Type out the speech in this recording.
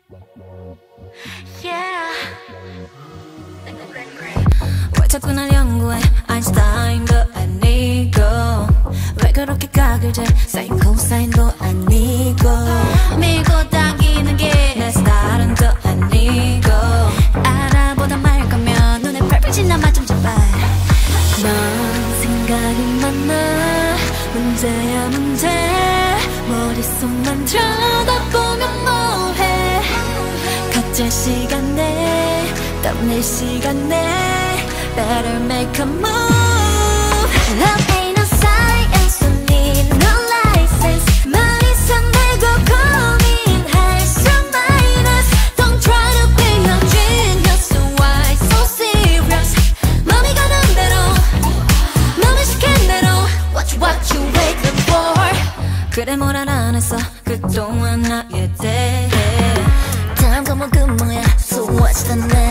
Yeah. 왜 자꾸 날 연구해 아인슈타인도 아니고 왜 그렇게 각을 재 사인 코사인도 아니고 밀고 당기는 게 내 스타일은 또 아니고 알아보다 말 거면 눈에 펄펄 나만 좀 제발 넌 생각이 많아 문제야 문제 머릿속만 들여다보면 뭐해 각자 시간에 떠낼 시간에 Better make a move Love ain't no science don't need no license 머리선 내고 고민할 수 minus Don't try to be a genius Why so serious 맘이 가는 대로 맘이 시킨 대로 What you waiting for 그래 뭘 알아냈어 그동안 나에 대해 다음 과목은 뭐야 So what's the name